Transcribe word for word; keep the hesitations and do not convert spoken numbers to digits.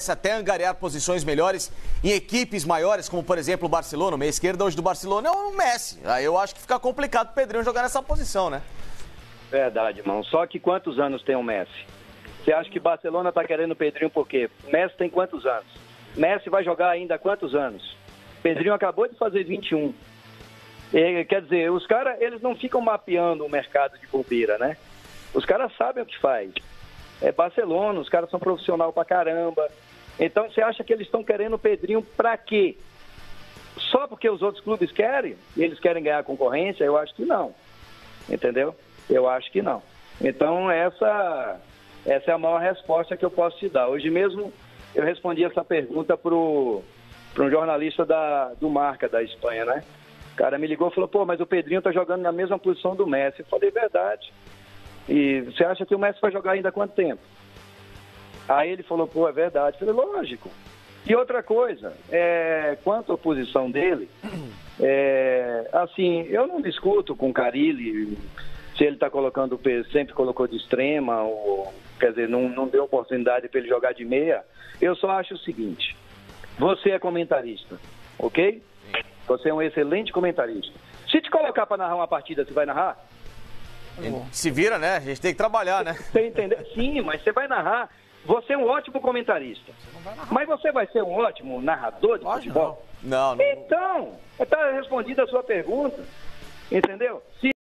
até angariar posições melhores em equipes maiores, como por exemplo o Barcelona. O meia esquerda hoje do Barcelona é o Messi. Aí eu acho que fica complicado o Pedrinho jogar nessa posição, né? Verdade, irmão. Só que quantos anos tem o Messi? Você acha que o Barcelona tá querendo o Pedrinho por quê? O Messi tem quantos anos? Messi vai jogar ainda há quantos anos? Pedrinho acabou de fazer vinte e um. E, quer dizer, os caras, eles não ficam mapeando o mercado de bobeira, né? Os caras sabem o que faz. É Barcelona, os caras são profissional pra caramba. Então você acha que eles estão querendo o Pedrinho pra quê? Só porque os outros clubes querem? E eles querem ganhar concorrência? Eu acho que não. Entendeu? Eu acho que não. Então essa, essa é a maior resposta que eu posso te dar. Hoje mesmo eu respondi essa pergunta pro, pro um jornalista da, do Marca, da Espanha, né? O cara me ligou e falou, pô, mas o Pedrinho tá jogando na mesma posição do Messi. Eu falei, verdade. E você acha que o Messi vai jogar ainda há quanto tempo? Aí ele falou, pô, é verdade. Eu falei, lógico. E outra coisa, é, quanto à posição dele, é, assim, eu não discuto com o Carille se ele está colocando, sempre colocou de extrema, ou, quer dizer, não, não deu oportunidade para ele jogar de meia. Eu só acho o seguinte, você é comentarista, ok? Você é um excelente comentarista. Se te colocar para narrar uma partida, você vai narrar? Se vira, né? A gente tem que trabalhar, né? Você entendeu? Sim, mas você vai narrar. Você é um ótimo comentarista. Mas você vai ser um ótimo narrador de Lógico, futebol? Não, não. Então, está respondida a sua pergunta. Entendeu? Se